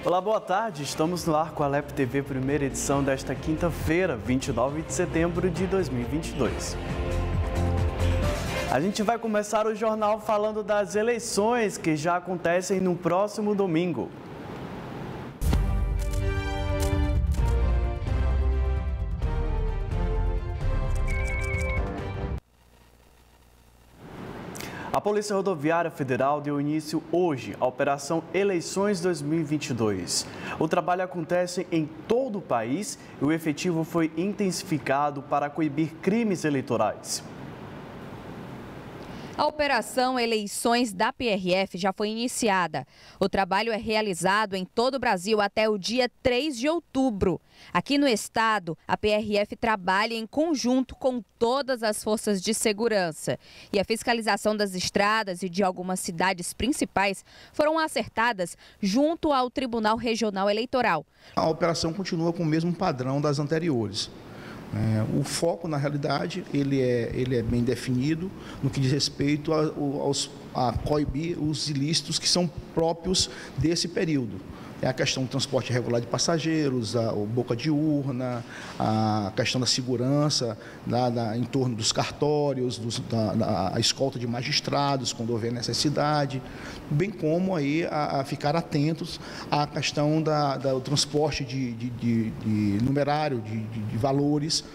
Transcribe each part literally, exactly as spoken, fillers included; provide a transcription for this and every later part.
Olá, boa tarde. Estamos no ar com a Alep T V, primeira edição desta quinta-feira, vinte e nove de setembro de dois mil e vinte e dois. A gente vai começar o jornal falando das eleições que já acontecem no próximo domingo. A Polícia Rodoviária Federal deu início hoje à Operação Eleições dois mil e vinte e dois. O trabalho acontece em todo o país e o efetivo foi intensificado para coibir crimes eleitorais. A Operação Eleições da P R F já foi iniciada. O trabalho é realizado em todo o Brasil até o dia três de outubro. Aqui no estado, a P R F trabalha em conjunto com todas as forças de segurança. E a fiscalização das estradas e de algumas cidades principais foram acertadas junto ao Tribunal Regional Eleitoral. A operação continua com o mesmo padrão das anteriores. É, o foco, na realidade, ele é, ele é bem definido no que diz respeito a, aos, a coibir os ilícitos que são próprios desse período. É a questão do transporte irregular de passageiros, a, a boca de urna, a questão da segurança da, da, em torno dos cartórios, dos, da, da, a escolta de magistrados, quando houver necessidade, bem como aí a, a ficar atentos à questão da, da, do transporte de, de, de, de numerário, de, de, de valores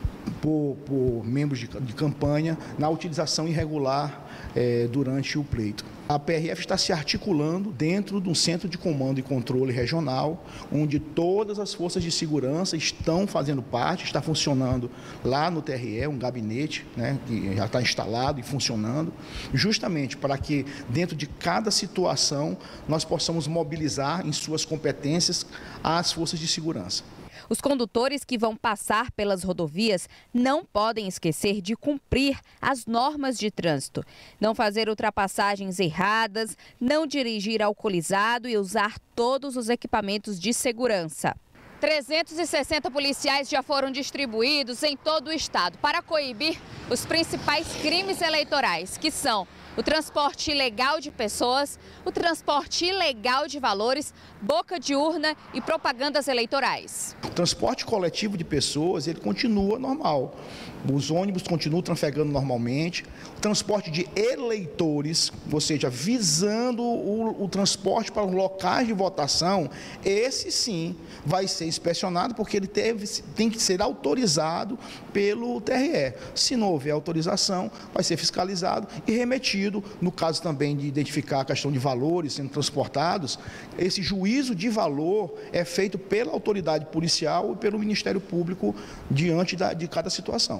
por, por membros de, de campanha na utilização irregular é, durante o pleito. A P R F está se articulando dentro de um centro de comando e controle regional, onde todas as forças de segurança estão fazendo parte, está funcionando lá no T R E, um gabinete, né, que já está instalado e funcionando, justamente para que dentro de cada situação nós possamos mobilizar em suas competências as forças de segurança. Os condutores que vão passar pelas rodovias não podem esquecer de cumprir as normas de trânsito. Não fazer ultrapassagens erradas, não dirigir alcoolizado e usar todos os equipamentos de segurança. trezentos e sessenta policiais já foram distribuídos em todo o estado para coibir os principais crimes eleitorais, que são o transporte ilegal de pessoas, o transporte ilegal de valores, boca de urna e propagandas eleitorais. O transporte coletivo de pessoas, ele continua normal. Os ônibus continuam trafegando normalmente. O transporte de eleitores, ou seja, visando o, o transporte para os locais de votação, esse sim vai ser inspecionado, porque ele teve, tem que ser autorizado pelo T R E. Se não houver autorização, vai ser fiscalizado e remetido. No caso também de identificar a questão de valores sendo transportados, esse juízo de valor é feito pela autoridade policial e pelo Ministério Público diante da, de cada situação.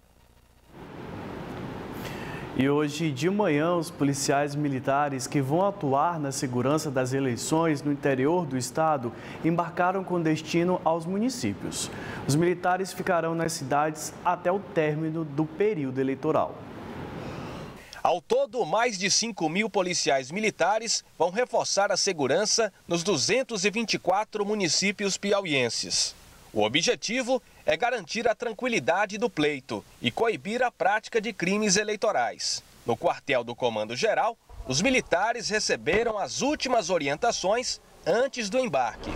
E hoje de manhã, os policiais militares que vão atuar na segurança das eleições no interior do estado embarcaram com destino aos municípios. Os militares ficarão nas cidades até o término do período eleitoral. Ao todo, mais de cinco mil policiais militares vão reforçar a segurança nos duzentos e vinte e quatro municípios piauienses. O objetivo é garantir a tranquilidade do pleito e coibir a prática de crimes eleitorais. No quartel do Comando Geral, os militares receberam as últimas orientações antes do embarque.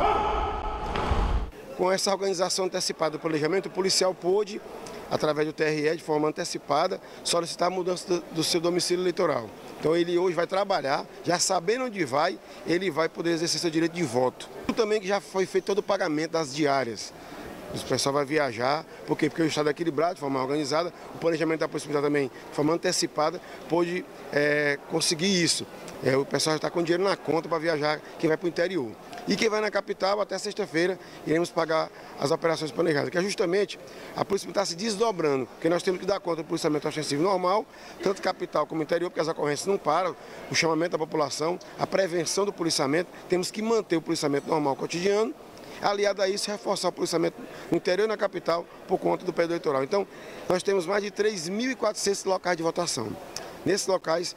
Com essa organização antecipada do planejamento, o policial pôde, através do T R E, de forma antecipada, solicitar a mudança do seu domicílio eleitoral. Então ele hoje vai trabalhar, já sabendo onde vai, ele vai poder exercer seu direito de voto. Também que já foi feito todo o pagamento das diárias. O pessoal vai viajar, por quê? Porque o estado é equilibrado, de forma organizada, o planejamento da Polícia Militar também, de forma antecipada, pôde é, conseguir isso. É, o pessoal já está com dinheiro na conta para viajar, quem vai para o interior. E quem vai na capital, até sexta-feira, iremos pagar as operações planejadas, que é justamente a Polícia Militar se desdobrando, porque nós temos que dar conta do policiamento ostensivo normal, tanto capital como interior, porque as ocorrências não param, o chamamento da população, a prevenção do policiamento, temos que manter o policiamento normal cotidiano, aliado a isso, reforçar o policiamento no interior e na capital por conta do período eleitoral. Então, nós temos mais de três mil e quatrocentos locais de votação. Nesses locais,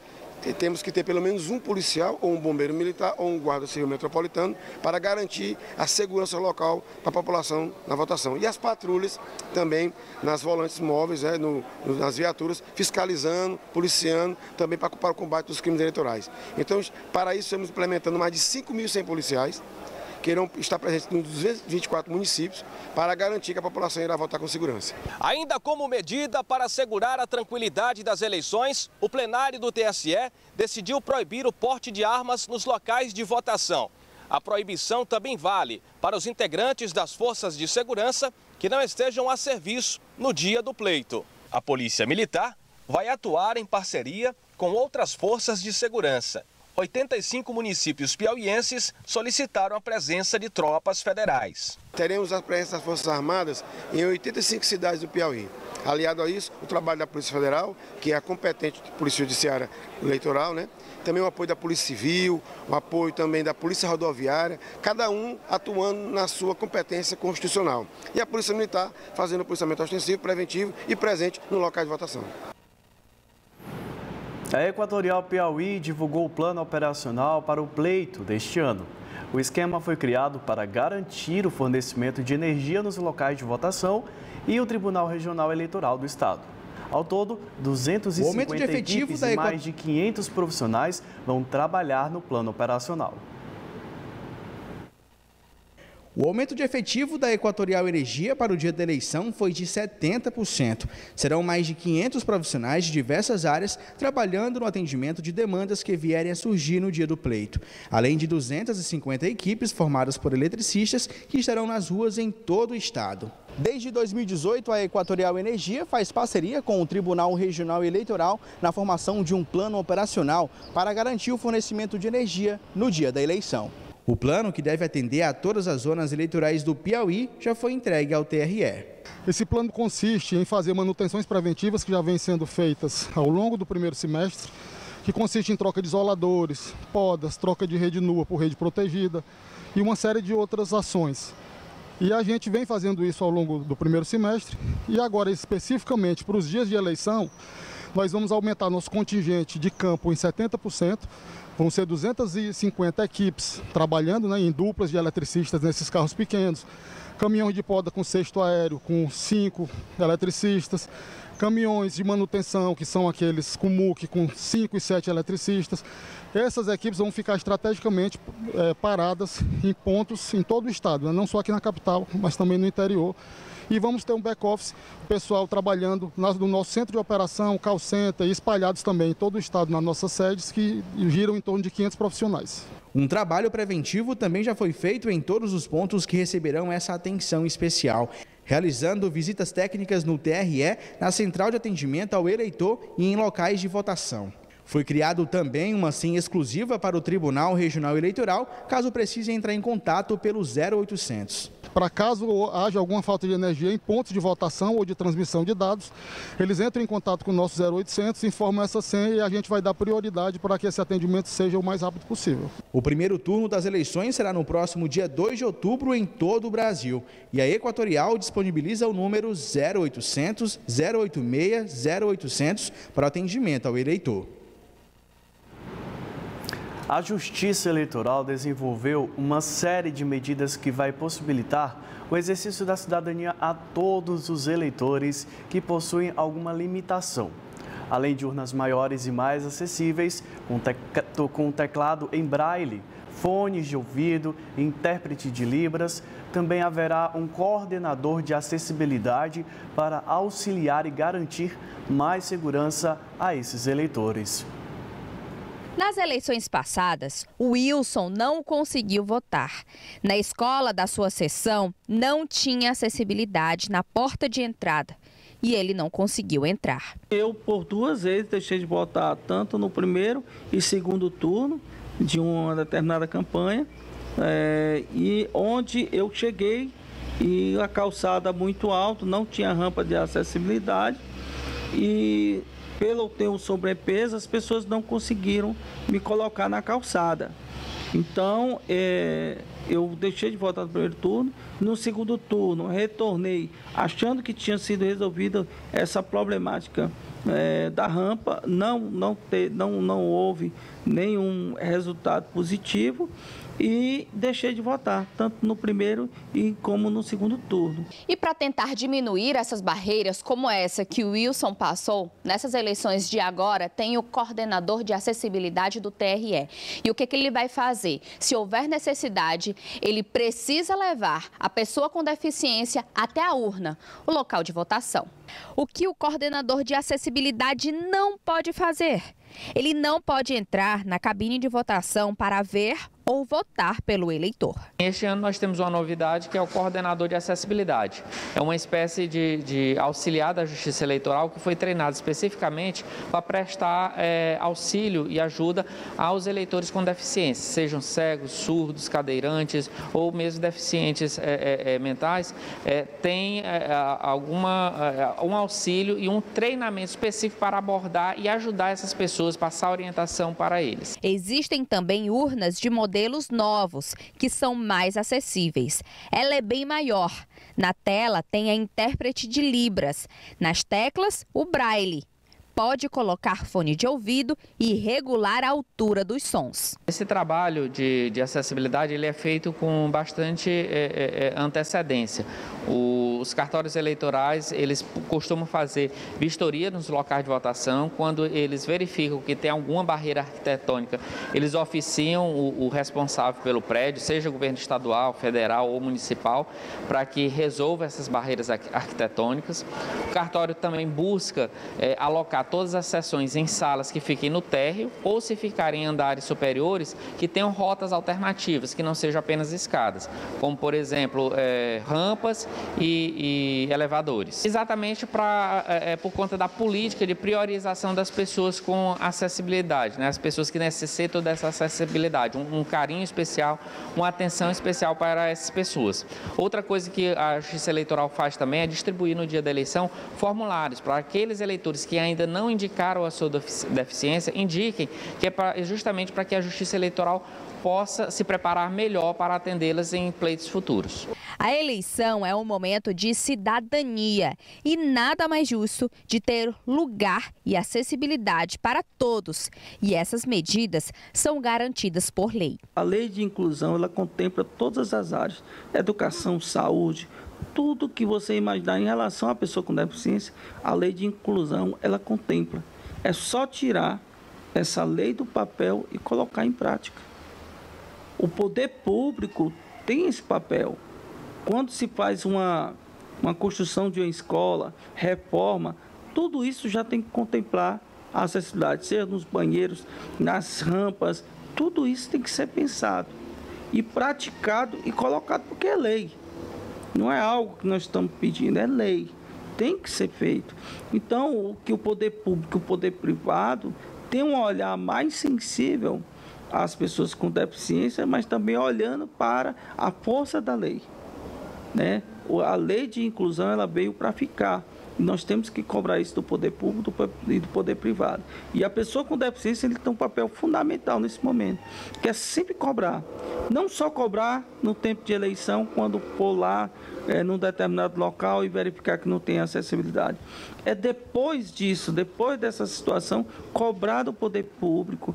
temos que ter pelo menos um policial, ou um bombeiro militar, ou um guarda civil metropolitano, para garantir a segurança local para a população na votação. E as patrulhas também nas volantes móveis, né, no, nas viaturas, fiscalizando, policiando, também para, para o combate dos crimes eleitorais. Então, para isso, estamos implementando mais de cinco mil e cem policiais, que irão estar presentes nos duzentos e vinte e quatro municípios para garantir que a população irá votar com segurança. Ainda como medida para assegurar a tranquilidade das eleições, o plenário do T S E decidiu proibir o porte de armas nos locais de votação. A proibição também vale para os integrantes das forças de segurança que não estejam a serviço no dia do pleito. A Polícia Militar vai atuar em parceria com outras forças de segurança. oitenta e cinco municípios piauienses solicitaram a presença de tropas federais. Teremos a presença das Forças Armadas em oitenta e cinco cidades do Piauí. Aliado a isso, o trabalho da Polícia Federal, que é a competente Polícia Judiciária Eleitoral, né? Também o apoio da Polícia Civil, o apoio também da Polícia Rodoviária, cada um atuando na sua competência constitucional. E a Polícia Militar fazendo o policiamento ostensivo, preventivo e presente no local de votação. A Equatorial Piauí divulgou o plano operacional para o pleito deste ano. O esquema foi criado para garantir o fornecimento de energia nos locais de votação e o Tribunal Regional Eleitoral do Estado. Ao todo, duzentas e cinquenta equipes e mais de quinhentos profissionais vão trabalhar no plano operacional. O aumento de efetivo da Equatorial Energia para o dia da eleição foi de setenta por cento. Serão mais de quinhentos profissionais de diversas áreas trabalhando no atendimento de demandas que vierem a surgir no dia do pleito. Além de duzentas e cinquenta equipes formadas por eletricistas que estarão nas ruas em todo o estado. Desde dois mil e dezoito, a Equatorial Energia faz parceria com o Tribunal Regional Eleitoral na formação de um plano operacional para garantir o fornecimento de energia no dia da eleição. O plano, que deve atender a todas as zonas eleitorais do Piauí, já foi entregue ao T R E. Esse plano consiste em fazer manutenções preventivas que já vêm sendo feitas ao longo do primeiro semestre, que consiste em troca de isoladores, podas, troca de rede nua por rede protegida e uma série de outras ações. E a gente vem fazendo isso ao longo do primeiro semestre e agora, especificamente para os dias de eleição, nós vamos aumentar nosso contingente de campo em setenta por cento. Vão ser duzentas e cinquenta equipes trabalhando, né, em duplas de eletricistas nesses carros pequenos, caminhões de poda com cesto aéreo com cinco eletricistas, caminhões de manutenção, que são aqueles com M U C com cinco e sete eletricistas. Essas equipes vão ficar estrategicamente é, paradas em pontos em todo o estado, né, não só aqui na capital, mas também no interior. E vamos ter um back-office, o pessoal trabalhando no nosso centro de operação, call center, e espalhados também em todo o estado nas nossas sedes, que giram em torno de quinhentos profissionais. Um trabalho preventivo também já foi feito em todos os pontos que receberão essa atenção especial, realizando visitas técnicas no T R E, na central de atendimento ao eleitor e em locais de votação. Foi criado também uma senha exclusiva para o Tribunal Regional Eleitoral, caso precise entrar em contato pelo zero oitocentos. Para caso haja alguma falta de energia em pontos de votação ou de transmissão de dados, eles entram em contato com o nosso zero oitocentos, informam essa senha e a gente vai dar prioridade para que esse atendimento seja o mais rápido possível. O primeiro turno das eleições será no próximo dia dois de outubro em todo o Brasil. E a Equatorial disponibiliza o número zero oitocentos, zero oito seis, zero oitocentos para atendimento ao eleitor. A Justiça Eleitoral desenvolveu uma série de medidas que vai possibilitar o exercício da cidadania a todos os eleitores que possuem alguma limitação. Além de urnas maiores e mais acessíveis, com, te com teclado em braille, fones de ouvido, intérprete de Libras, também haverá um coordenador de acessibilidade para auxiliar e garantir mais segurança a esses eleitores. Nas eleições passadas, o Wilson não conseguiu votar. Na escola da sua seção, não tinha acessibilidade na porta de entrada e ele não conseguiu entrar. Eu, por duas vezes, deixei de votar tanto no primeiro e segundo turno de uma determinada campanha, é, e onde eu cheguei e a calçada muito alta, não tinha rampa de acessibilidade e... pelo ter um sobrepeso, as pessoas não conseguiram me colocar na calçada. Então, é, eu deixei de votar no primeiro turno. No segundo turno, retornei achando que tinha sido resolvida essa problemática é, da rampa. Não, não, te, não, não houve nenhum resultado positivo. E deixei de votar, tanto no primeiro e como no segundo turno. E para tentar diminuir essas barreiras, como essa que o Wilson passou, nessas eleições de agora, tem o coordenador de acessibilidade do T R E. E o que, que ele vai fazer? Se houver necessidade, ele precisa levar a pessoa com deficiência até a urna, o local de votação. O que o coordenador de acessibilidade não pode fazer? Ele não pode entrar na cabine de votação para ver ou votar pelo eleitor. Este ano nós temos uma novidade que é o coordenador de acessibilidade. É uma espécie de, de auxiliar da Justiça Eleitoral que foi treinado especificamente para prestar é, auxílio e ajuda aos eleitores com deficiência, sejam cegos, surdos, cadeirantes ou mesmo deficientes é, é, mentais, é, tem é, alguma, é, um auxílio e um treinamento específico para abordar e ajudar essas pessoas, passar orientação para eles. Existem também urnas de modelo modelos novos, que são mais acessíveis. Ela é bem maior. Na tela tem a intérprete de Libras. Nas teclas, o braille. Pode colocar fone de ouvido e regular a altura dos sons. Esse trabalho de, de acessibilidade ele é feito com bastante é, é, antecedência. Os cartórios eleitorais, eles costumam fazer vistoria nos locais de votação. Quando eles verificam que tem alguma barreira arquitetônica, eles oficiam o, o responsável pelo prédio, seja o governo estadual, federal ou municipal, para que resolva essas barreiras arquitetônicas. O cartório também busca é, alocar todas as sessões em salas que fiquem no térreo ou, se ficarem em andares superiores, que tenham rotas alternativas, que não sejam apenas escadas, como, por exemplo, é, rampas e, e elevadores. Exatamente pra, é, por conta da política de priorização das pessoas com acessibilidade, né? As pessoas que necessitam dessa acessibilidade, um, um carinho especial, uma atenção especial para essas pessoas. Outra coisa que a Justiça Eleitoral faz também é distribuir no dia da eleição formulários para aqueles eleitores que ainda não indicaram a sua deficiência, indiquem, que é pra, justamente para que a Justiça Eleitoral possa se preparar melhor para atendê-las em pleitos futuros. A eleição é um momento de cidadania e nada mais justo de ter lugar e acessibilidade para todos. E essas medidas são garantidas por lei. A lei de inclusão, ela contempla todas as áreas: educação, saúde, tudo que você imaginar em relação à pessoa com deficiência, a lei de inclusão, ela contempla. É só tirar essa lei do papel e colocar em prática. O poder público tem esse papel. Quando se faz uma, uma construção de uma escola, reforma, tudo isso já tem que contemplar a acessibilidade, seja nos banheiros, nas rampas, tudo isso tem que ser pensado e praticado e colocado, porque é lei. Não é algo que nós estamos pedindo, é lei. Tem que ser feito. Então, o que o poder público e o poder privado tem um olhar mais sensível às pessoas com deficiência, mas também olhando para a força da lei, né? A lei de inclusão, ela veio para ficar. E nós temos que cobrar isso do poder público e do poder privado. E a pessoa com deficiência, ele tem um papel fundamental nesse momento, que é sempre cobrar. Não só cobrar no tempo de eleição, quando for lá é, num determinado local e verificar que não tem acessibilidade. É depois disso, depois dessa situação, cobrar do poder público.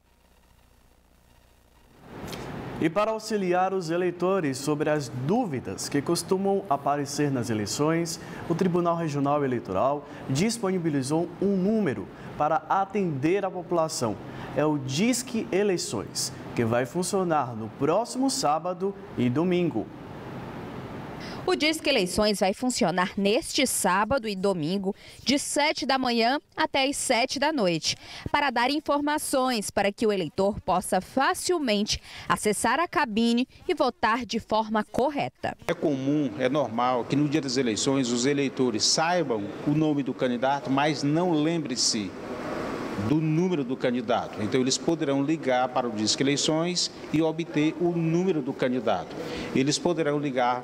E para auxiliar os eleitores sobre as dúvidas que costumam aparecer nas eleições, o Tribunal Regional Eleitoral disponibilizou um número para atender a população. É o Disque Eleições, que vai funcionar no próximo sábado e domingo. O Disque Eleições vai funcionar neste sábado e domingo, de sete da manhã até as sete da noite, para dar informações para que o eleitor possa facilmente acessar a cabine e votar de forma correta. É comum, é normal que no dia das eleições os eleitores saibam o nome do candidato, mas não lembre-se do número do candidato. Então, eles poderão ligar para o Disque Eleições e obter o número do candidato. Eles poderão ligar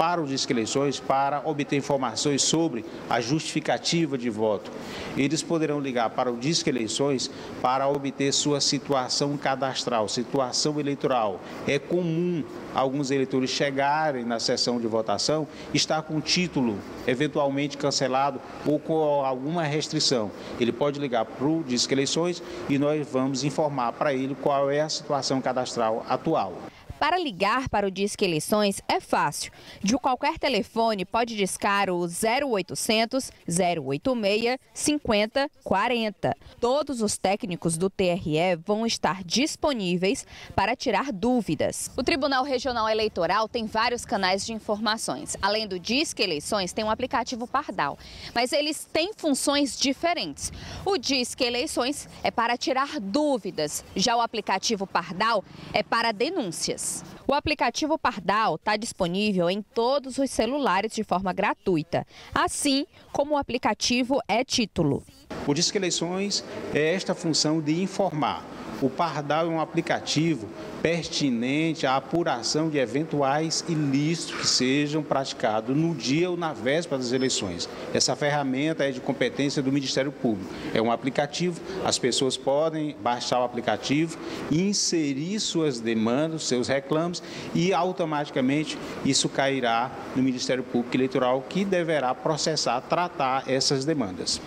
para o Disque Eleições para obter informações sobre a justificativa de voto. Eles poderão ligar para o Disque Eleições para obter sua situação cadastral, situação eleitoral. É comum alguns eleitores chegarem na sessão de votação, estar com o título eventualmente cancelado ou com alguma restrição. Ele pode ligar para o Disque Eleições e nós vamos informar para ele qual é a situação cadastral atual. Para ligar para o Disque Eleições é fácil. De qualquer telefone pode discar o zero oitocentos, zero oito seis, cinquenta, quarenta. Todos os técnicos do T R E vão estar disponíveis para tirar dúvidas. O Tribunal Regional Eleitoral tem vários canais de informações. Além do Disque Eleições, tem um aplicativo Pardal, mas eles têm funções diferentes. O Disque Eleições é para tirar dúvidas, já o aplicativo Pardal é para denúncias. O aplicativo Pardal está disponível em todos os celulares de forma gratuita, assim como o aplicativo É Título. O Disque Eleições é esta função de informar. O Pardal é um aplicativo pertinente à apuração de eventuais ilícitos que sejam praticados no dia ou na véspera das eleições. Essa ferramenta é de competência do Ministério Público. É um aplicativo, as pessoas podem baixar o aplicativo, inserir suas demandas, seus reclamos e automaticamente isso cairá no Ministério Público Eleitoral, que deverá processar, tratar essas demandas.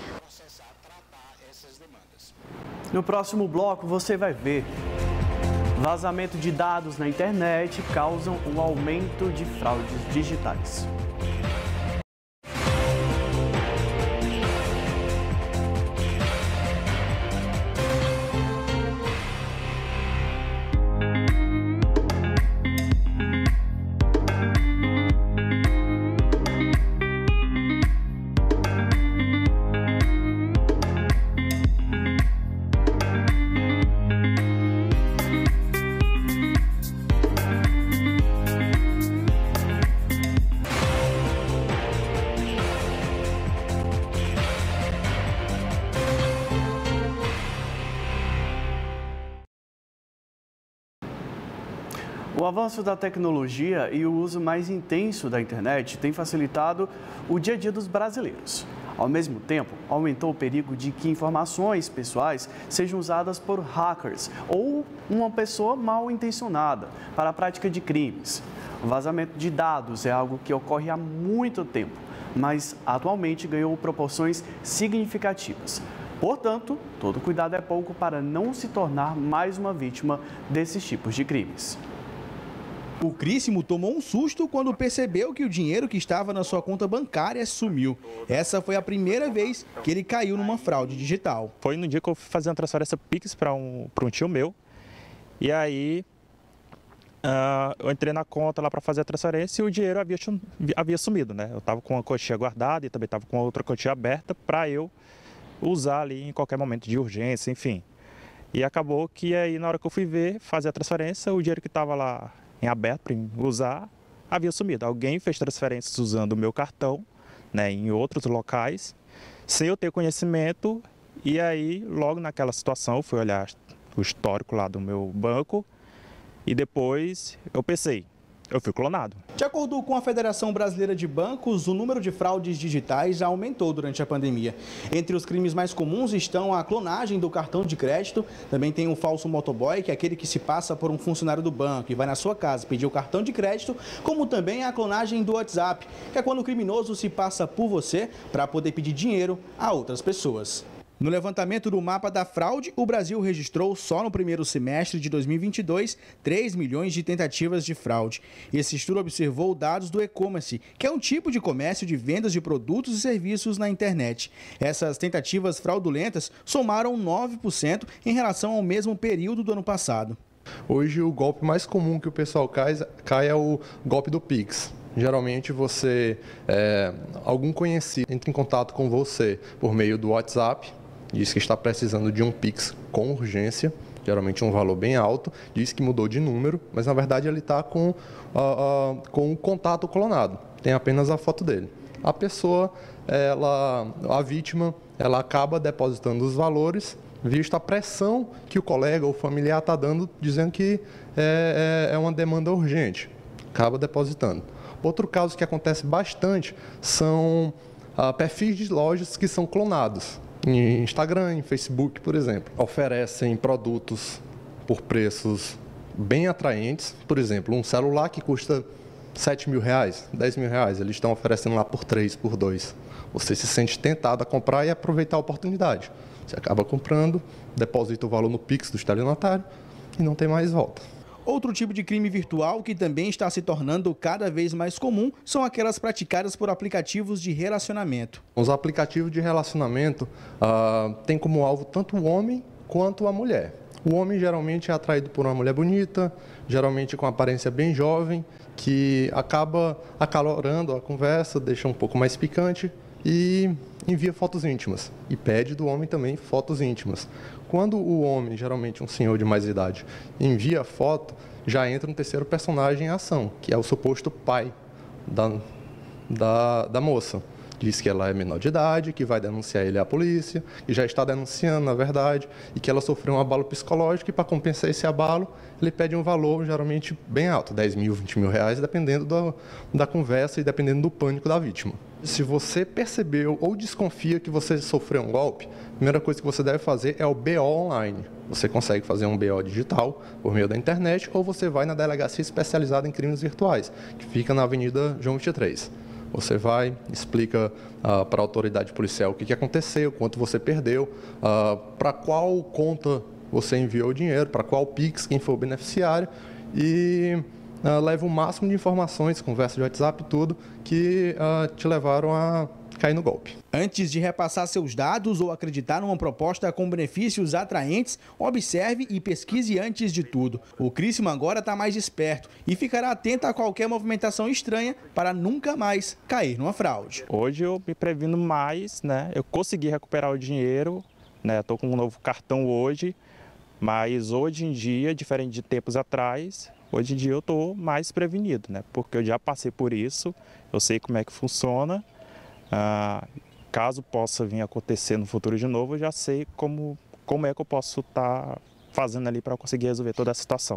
No próximo bloco você vai ver: vazamento de dados na internet causam um aumento de fraudes digitais. O avanço da tecnologia e o uso mais intenso da internet tem facilitado o dia a dia dos brasileiros. Ao mesmo tempo, aumentou o perigo de que informações pessoais sejam usadas por hackers ou uma pessoa mal intencionada para a prática de crimes. O vazamento de dados é algo que ocorre há muito tempo, mas atualmente ganhou proporções significativas. Portanto, todo cuidado é pouco para não se tornar mais uma vítima desses tipos de crimes. O Críssimo tomou um susto quando percebeu que o dinheiro que estava na sua conta bancária sumiu. Essa foi a primeira vez que ele caiu numa fraude digital. Foi no dia que eu fui fazer uma transferência Pix para um, para um tio meu. E aí uh, eu entrei na conta lá para fazer a transferência e o dinheiro havia, havia sumido, né? Eu estava com uma quantia guardada e também estava com outra quantia aberta para eu usar ali em qualquer momento de urgência, enfim. E acabou que aí na hora que eu fui ver, fazer a transferência, o dinheiro que estava lá em aberto para usar, havia sumido. Alguém fez transferências usando o meu cartão, né, em outros locais, sem eu ter conhecimento, e aí, logo naquela situação, eu fui olhar o histórico lá do meu banco, e depois eu pensei, eu fui clonado. De acordo com a Federação Brasileira de Bancos, o número de fraudes digitais já aumentou durante a pandemia. Entre os crimes mais comuns estão a clonagem do cartão de crédito, também tem o falso motoboy, que é aquele que se passa por um funcionário do banco e vai na sua casa pedir o cartão de crédito, como também a clonagem do WhatsApp, que é quando o criminoso se passa por você para poder pedir dinheiro a outras pessoas. No levantamento do mapa da fraude, o Brasil registrou só no primeiro semestre de dois mil e vinte e dois três milhões de tentativas de fraude. Esse estudo observou dados do e-commerce, que é um tipo de comércio de vendas de produtos e serviços na internet. Essas tentativas fraudulentas somaram nove por cento em relação ao mesmo período do ano passado. Hoje, o golpe mais comum que o pessoal cai, cai é o golpe do Pix. Geralmente, você, é, algum conhecido entra em contato com você por meio do WhatsApp, diz que está precisando de um Pix com urgência, geralmente um valor bem alto, diz que mudou de número, mas na verdade ele está com, uh, uh, com o contato clonado, tem apenas a foto dele. A pessoa, ela, a vítima, ela acaba depositando os valores, visto a pressão que o colega ou familiar está dando, dizendo que é, é uma demanda urgente, acaba depositando. Outro caso que acontece bastante são ah, perfis de lojas que são clonados. Em Instagram, em Facebook, por exemplo. Oferecem produtos por preços bem atraentes. Por exemplo, um celular que custa sete mil reais, dez mil reais, eles estão oferecendo lá por três, por dois. Você se sente tentado a comprar e aproveitar a oportunidade. Você acaba comprando, deposita o valor no Pix do estelionatário e não tem mais volta. Outro tipo de crime virtual que também está se tornando cada vez mais comum são aquelas praticadas por aplicativos de relacionamento. Os aplicativos de relacionamento ah, têm como alvo tanto o homem quanto a mulher. O homem geralmente é atraído por uma mulher bonita, geralmente com aparência bem jovem, que acaba acalorando a conversa, deixa um pouco mais picante e envia fotos íntimas. E pede do homem também fotos íntimas. Quando o homem, geralmente um senhor de mais idade, envia a foto, já entra um terceiro personagem em ação, que é o suposto pai da, da, da moça. Diz que ela é menor de idade, que vai denunciar ele à polícia, que já está denunciando, na verdade, e que ela sofreu um abalo psicológico e, para compensar esse abalo, ele pede um valor geralmente bem alto, dez mil, vinte mil reais, dependendo do, da conversa e dependendo do pânico da vítima. Se você percebeu ou desconfia que você sofreu um golpe, a primeira coisa que você deve fazer é o B O online. Você consegue fazer um B O digital por meio da internet ou você vai na delegacia especializada em crimes virtuais, que fica na Avenida João vinte e três. Você vai, explica uh, para a autoridade policial o que, que aconteceu, quanto você perdeu, uh, para qual conta você enviou o dinheiro, para qual Pix, quem foi o beneficiário e uh, leva o máximo de informações, conversa de WhatsApp e tudo, que uh, te levaram a cair no golpe. Antes de repassar seus dados ou acreditar numa proposta com benefícios atraentes, observe e pesquise antes de tudo. O Criciúma agora está mais esperto e ficará atento a qualquer movimentação estranha para nunca mais cair numa fraude. Hoje eu me previno mais, né? Eu consegui recuperar o dinheiro, né? Estou com um novo cartão hoje, mas hoje em dia, diferente de tempos atrás, hoje em dia eu estou mais prevenido, né? Porque eu já passei por isso, eu sei como é que funciona. Ah, caso possa vir a acontecer no futuro de novo, eu já sei como, como é que eu posso estar fazendo ali para conseguir resolver toda a situação.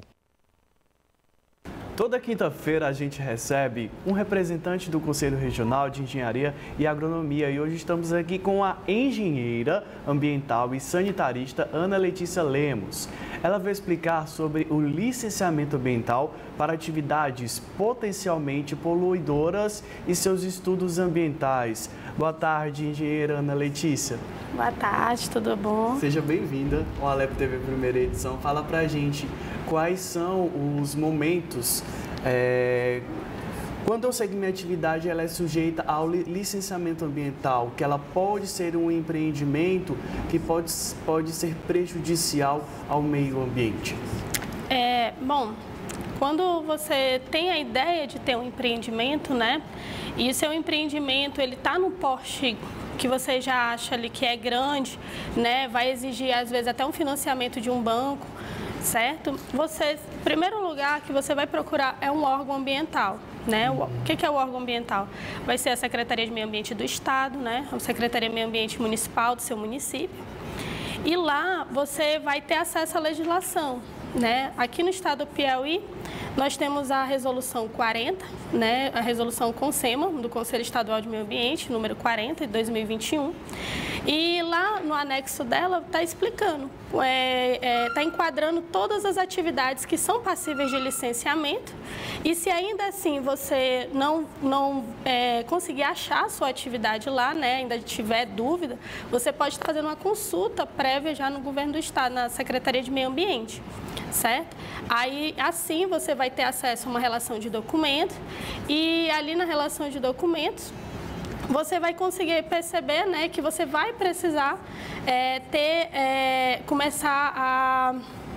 Toda quinta-feira a gente recebe um representante do Conselho Regional de Engenharia e Agronomia e hoje estamos aqui com a engenheira ambiental e sanitarista Ana Letícia Lemos. Ela vai explicar sobre o licenciamento ambiental para atividades potencialmente poluidoras e seus estudos ambientais. Boa tarde, engenheira Ana Letícia. Boa tarde, tudo bom? Seja bem-vinda ao Alep T V Primeira Edição. Fala pra gente quais são os momentos é, quando eu segui minha atividade ela é sujeita ao licenciamento ambiental, que ela pode ser um empreendimento que pode, pode ser prejudicial ao meio ambiente. É, bom, quando você tem a ideia de ter um empreendimento, né, e o seu empreendimento ele está no porte que você já acha ali que é grande, né, vai exigir às vezes até um financiamento de um banco, certo? Você, em primeiro lugar, que você vai procurar é um órgão ambiental, né? O que é o órgão ambiental? Vai ser a Secretaria de Meio Ambiente do Estado, né? A Secretaria de Meio Ambiente Municipal do seu município. E lá você vai ter acesso à legislação, né? Aqui no estado do Piauí, nós temos a resolução quarenta, né? A resolução CONSEMA, do Conselho Estadual de Meio Ambiente, número quarenta, de dois mil e vinte e um. E lá no anexo dela está explicando, está é, é, tá enquadrando todas as atividades que são passíveis de licenciamento. E se ainda assim você não, não é, conseguir achar a sua atividade lá, né, ainda tiver dúvida, você pode estar fazendo uma consulta prévia já no governo do estado, na Secretaria de Meio Ambiente, certo? Aí, assim, você vai ter acesso a uma relação de documentos e ali na relação de documentos, você vai conseguir perceber, né, que você vai precisar é, ter, é, começar a,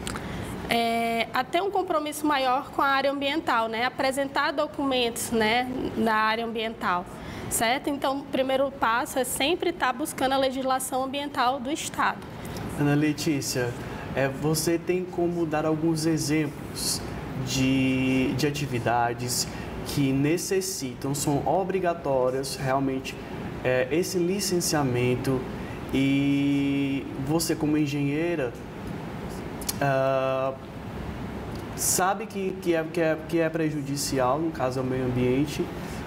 é, a ter um compromisso maior com a área ambiental, né, apresentar documentos, né, da área ambiental, certo? Então, o primeiro passo é sempre estar buscando a legislação ambiental do Estado. Ana Letícia, é, você tem como dar alguns exemplos de, de atividades que necessitam, são obrigatórias realmente é, esse licenciamento e você como engenheira uh, sabe que, que, é, que, é, que é prejudicial, no caso ao meio ambiente,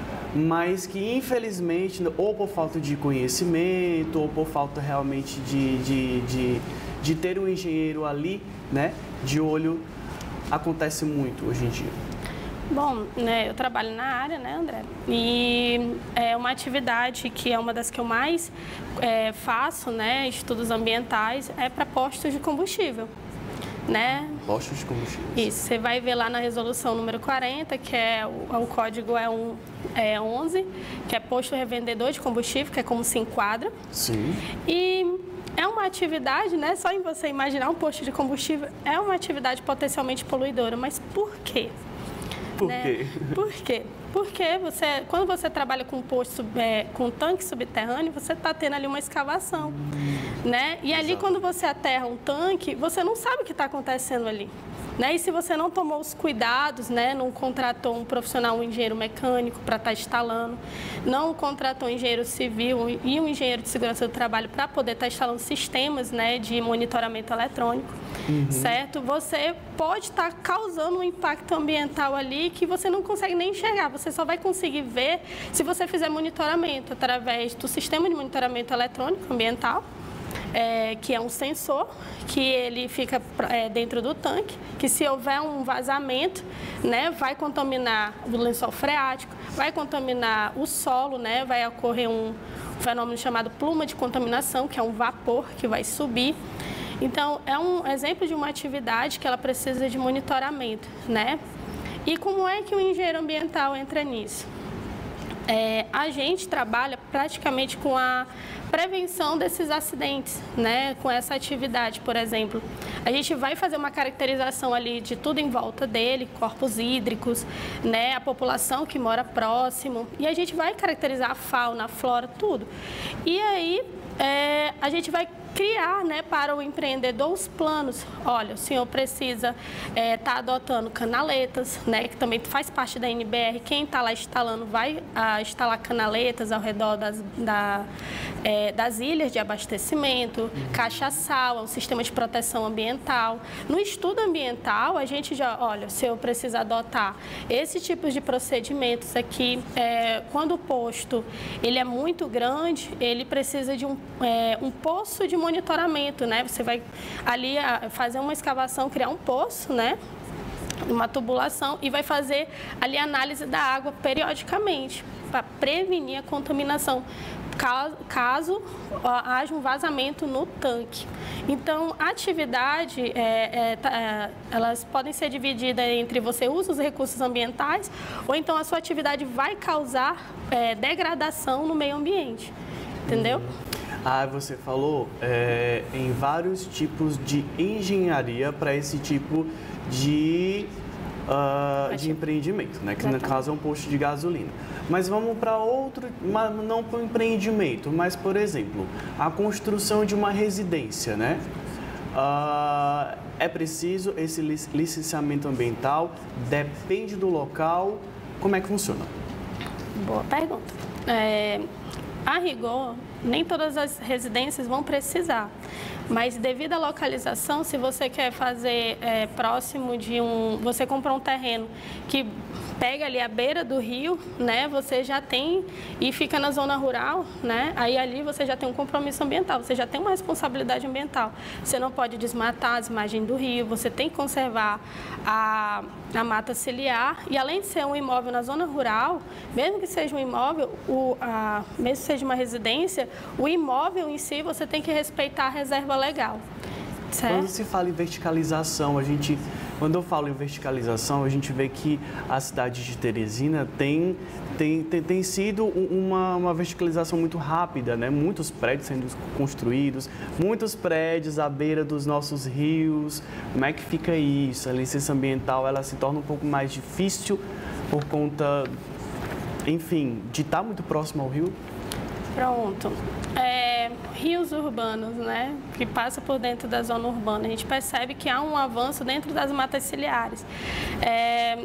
mas que infelizmente, ou por falta de conhecimento, ou por falta realmente de, de, de, de ter um engenheiro ali, né, de olho, acontece muito hoje em dia. Bom, né, eu trabalho na área, né, André? E é uma atividade que é uma das que eu mais é, faço, né, estudos ambientais, é para postos de combustível, né? Postos de combustível. Isso, você vai ver lá na resolução número quarenta, que é o, o código é, um, é onze, que é posto revendedor de combustível, que é como se enquadra. Sim. E é uma atividade, né, só em você imaginar um posto de combustível, é uma atividade potencialmente poluidora, mas por quê? Por né? quê? Por quê? Porque você, quando você trabalha com posto, é, com tanque subterrâneo, você está tendo ali uma escavação, hum, né? E ali, exato, quando você aterra um tanque, você não sabe o que está acontecendo ali. Né? E se você não tomou os cuidados, né? Não contratou um profissional, um engenheiro mecânico para estar instalando, não contratou um engenheiro civil e um engenheiro de segurança do trabalho para poder estar instalando sistemas, né, de monitoramento eletrônico, uhum, certo? Você pode estar causando um impacto ambiental ali que você não consegue nem enxergar, você só vai conseguir ver se você fizer monitoramento através do sistema de monitoramento eletrônico ambiental, É, que é um sensor, que ele fica é, dentro do tanque, que se houver um vazamento, né, vai contaminar o lençol freático, vai contaminar o solo, né, vai ocorrer um fenômeno chamado pluma de contaminação, que é um vapor que vai subir. Então, é um exemplo de uma atividade que ela precisa de monitoramento, né? E como é que o engenheiro ambiental entra nisso? É, a gente trabalha praticamente com a prevenção desses acidentes, né? Com essa atividade, por exemplo. A gente vai fazer uma caracterização ali de tudo em volta dele, corpos hídricos, né? A população que mora próximo, e a gente vai caracterizar a fauna, a flora, tudo. E aí, é, a gente vai criar, né, para o empreendedor os planos. Olha, o senhor precisa estar é, tá adotando canaletas, né, que também faz parte da N B R. Quem está lá instalando vai a, instalar canaletas ao redor das, da, é, das ilhas de abastecimento, caixa-sal, é um sistema de proteção ambiental. No estudo ambiental, a gente já, olha, o senhor precisa adotar esse tipo de procedimentos aqui. É, quando o posto ele é muito grande, ele precisa de um, é, um poço de monitoramento, né? Você vai ali a, fazer uma escavação, criar um poço, né? Uma tubulação, e vai fazer ali a análise da água periodicamente para prevenir a contaminação, caso, caso ó, haja um vazamento no tanque. Então, a atividade, é, é, é, elas podem ser divididas entre você usa os recursos ambientais ou então a sua atividade vai causar é, degradação no meio ambiente, entendeu? Uhum. Ah, você falou é, em vários tipos de engenharia para esse tipo de, uh, de empreendimento, né? Que no caso é um posto de gasolina. Mas vamos para outro, não para o empreendimento, mas, por exemplo, a construção de uma residência, né? Uh, é preciso esse licenciamento ambiental? Depende do local? Como é que funciona? Boa pergunta. É, a rigor, nem todas as residências vão precisar, mas devido à localização, se você quer fazer é, próximo de um... Você comprar um terreno que pega ali à beira do rio, né? Você já tem e fica na zona rural, né? Aí ali você já tem um compromisso ambiental, você já tem uma responsabilidade ambiental. Você não pode desmatar as margens do rio, você tem que conservar a, a mata ciliar e além de ser um imóvel na zona rural, mesmo que seja um imóvel, o, a, mesmo que seja uma residência, o imóvel em si você tem que respeitar a reserva legal. Certo? Quando se fala em verticalização, a gente, quando eu falo em verticalização, a gente vê que a cidade de Teresina tem, tem, tem, tem sido uma, uma verticalização muito rápida, né? Muitos prédios sendo construídos, muitos prédios à beira dos nossos rios. Como é que fica isso? A licença ambiental, ela se torna um pouco mais difícil por conta, enfim, de estar muito próximo ao rio? Pronto. É, rios urbanos, né, que passa por dentro da zona urbana, a gente percebe que há um avanço dentro das matas ciliares. É,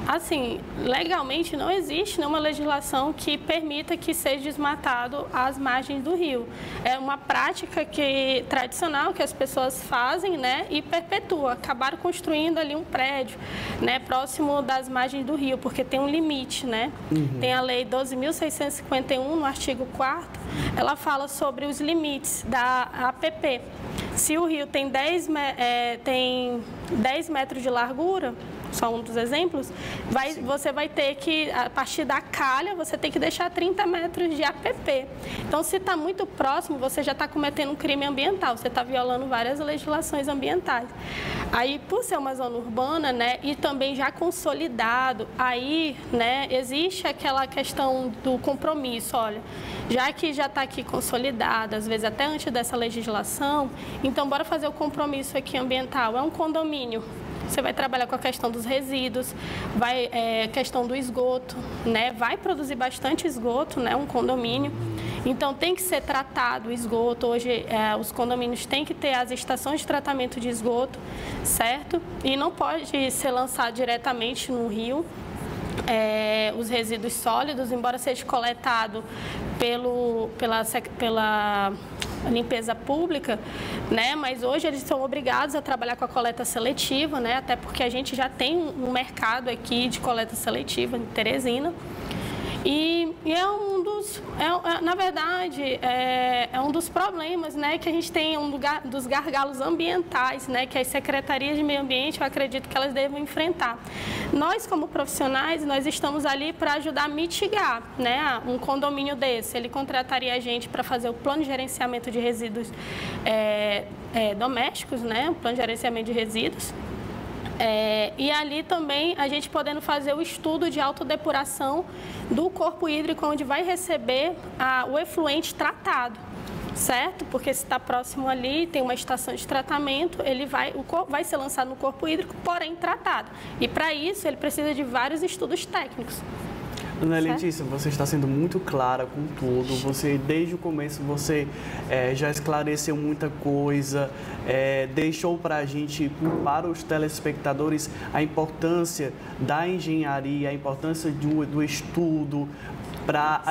assim, legalmente não existe nenhuma legislação que permita que seja desmatado as margens do rio. É uma prática que, tradicional que as pessoas fazem, né, e perpetua. Acabaram construindo ali um prédio, né, próximo das margens do rio, porque tem um limite, né? Uhum. Tem a lei doze mil seiscentos e cinquenta e um, no artigo quarto, ela fala sobre os limites da A P P. Se o rio tem dez, é, tem dez metros de largura, só um dos exemplos, vai, você vai ter que, a partir da calha, você tem que deixar trinta metros de A P P. Então, se está muito próximo, você já está cometendo um crime ambiental, você está violando várias legislações ambientais. Aí, por ser uma zona urbana, né, e também já consolidado, aí, né, existe aquela questão do compromisso, olha, já que já está aqui consolidado, às vezes até antes dessa legislação, então bora fazer o compromisso aqui ambiental, é um condomínio. Você vai trabalhar com a questão dos resíduos, vai é, questão do esgoto, né? Vai produzir bastante esgoto, né? Um condomínio. Então, tem que ser tratado o esgoto. Hoje, é, os condomínios têm que ter as estações de tratamento de esgoto, certo? E não pode ser lançado diretamente no rio. É, os resíduos sólidos, embora seja coletado pelo, pela, pela limpeza pública, né? Mas hoje eles são obrigados a trabalhar com a coleta seletiva, né? Até porque a gente já tem um mercado aqui de coleta seletiva em Teresina. E, e é um dos, é, é, na verdade, é, é um dos problemas, né, que a gente tem, um lugar, dos gargalos ambientais, né, que as secretarias de meio ambiente, eu acredito que elas devem enfrentar. Nós, como profissionais, nós estamos ali para ajudar a mitigar, né, um condomínio desse. Ele contrataria a gente para fazer o plano de gerenciamento de resíduos é, é, domésticos, né, o plano de gerenciamento de resíduos. É, e ali também a gente podendo fazer o estudo de autodepuração do corpo hídrico, onde vai receber a, o efluente tratado, certo? Porque se está próximo ali, tem uma estação de tratamento, ele vai, o corpo, vai ser lançado no corpo hídrico, porém tratado. E para isso ele precisa de vários estudos técnicos. Ana Letícia, você está sendo muito clara com tudo. Você, desde o começo, você é, já esclareceu muita coisa, é, deixou para a gente, para os telespectadores, a importância da engenharia, a importância do, do estudo, para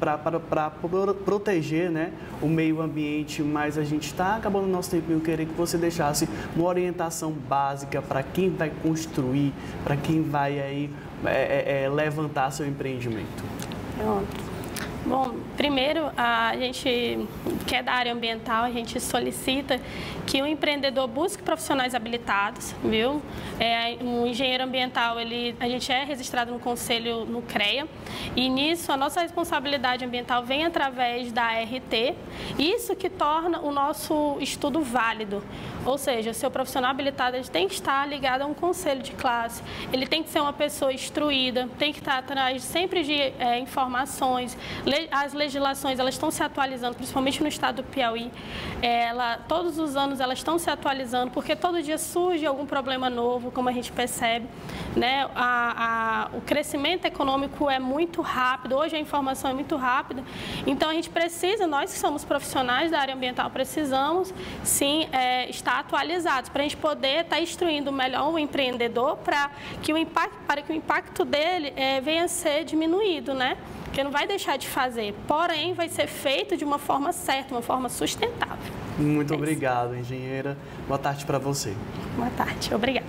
proteger, né, o meio ambiente, mas a gente está acabando o nosso tempo e eu queria que você deixasse uma orientação básica para quem vai construir, para quem vai aí é, é, levantar seu empreendimento. Pronto. Bom, primeiro, a gente, que é da área ambiental, a gente solicita que o empreendedor busque profissionais habilitados, viu? É, um engenheiro ambiental, ele, a gente é registrado no conselho no CREA, e nisso a nossa responsabilidade ambiental vem através da A R T, isso que torna o nosso estudo válido. Ou seja, o seu profissional habilitado ele tem que estar ligado a um conselho de classe, ele tem que ser uma pessoa instruída, tem que estar atrás sempre de é, informações. As legislações elas estão se atualizando, principalmente no estado do Piauí. Ela, todos os anos elas estão se atualizando, porque todo dia surge algum problema novo, como a gente percebe, né? A, a, o crescimento econômico é muito rápido, hoje a informação é muito rápida, então a gente precisa, nós que somos profissionais da área ambiental, precisamos sim é, estar atualizados, para a gente poder estar instruindo melhor o empreendedor para que o impacto, para que o impacto dele é, venha a ser diminuído, né? Porque não vai deixar de fazer, porém vai ser feito de uma forma certa, uma forma sustentável. Muito é obrigado, engenheira. Boa tarde para você. Boa tarde, obrigada.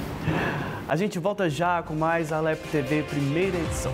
A gente volta já com mais Alep T V, primeira edição.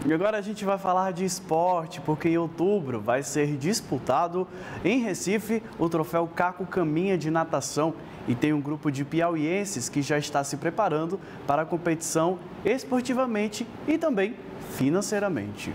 E agora a gente vai falar de esporte, porque em outubro vai ser disputado em Recife o troféu Caco Caminha de natação. E tem um grupo de piauienses que já está se preparando para a competição esportivamente e também financeiramente.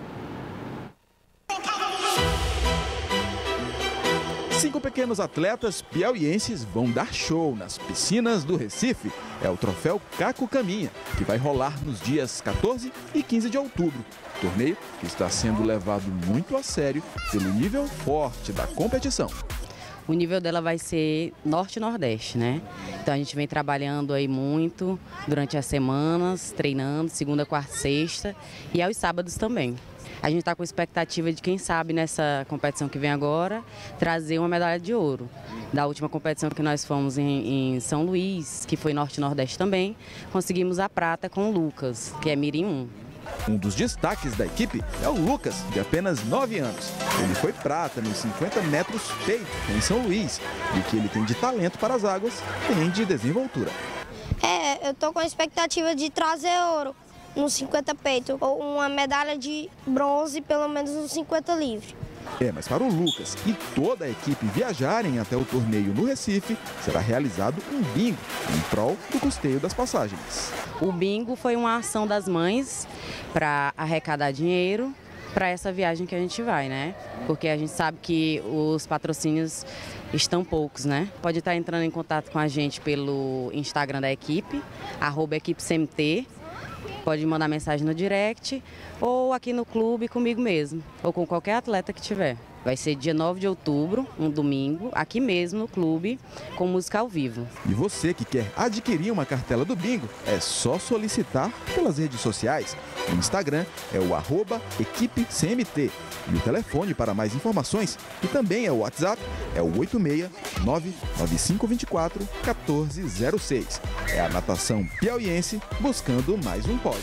Cinco pequenos atletas piauienses vão dar show nas piscinas do Recife. É o troféu Caco Caminha, que vai rolar nos dias quatorze e quinze de outubro. Torneio que está sendo levado muito a sério pelo nível forte da competição. O nível dela vai ser norte e nordeste, né? Então a gente vem trabalhando aí muito durante as semanas, treinando segunda, quarta, sexta e aos sábados também. A gente está com expectativa de, quem sabe, nessa competição que vem agora, trazer uma medalha de ouro. Da última competição que nós fomos em, em São Luís, que foi Norte e Nordeste também, conseguimos a prata com o Lucas, que é Mirim um. Um dos destaques da equipe é o Lucas, de apenas nove anos. Ele foi prata nos cinquenta metros peito em São Luís. E o que ele tem de talento para as águas tem de desenvoltura. É, eu estou com a expectativa de trazer ouro nos cinquenta peito, ou uma medalha de bronze, pelo menos nos cinquenta livre. É, mas para o Lucas e toda a equipe viajarem até o torneio no Recife, será realizado um bingo em prol do custeio das passagens. O bingo foi uma ação das mães para arrecadar dinheiro para essa viagem que a gente vai, né? Porque a gente sabe que os patrocínios estão poucos, né? Pode estar entrando em contato com a gente pelo Instagram da equipe, arroba equipe C M T. Pode mandar mensagem no direct ou aqui no clube comigo mesmo, ou com qualquer atleta que tiver. Vai ser dia nove de outubro, um domingo, aqui mesmo no clube, com música ao vivo. E você que quer adquirir uma cartela do bingo, é só solicitar pelas redes sociais. O Instagram é o arroba equipe C M T. E o telefone para mais informações, que também é o WhatsApp, é o oito seis nove nove cinco dois quatro um quatro zero seis. É a natação piauiense buscando mais um pódio.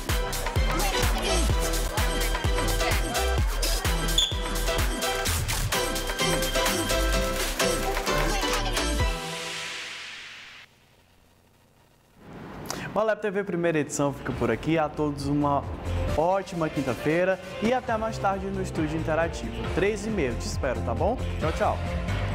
O Alep T V primeira edição fica por aqui. A todos uma ótima quinta-feira e até mais tarde no Estúdio Interativo. três e meia, te espero, tá bom? Tchau, tchau.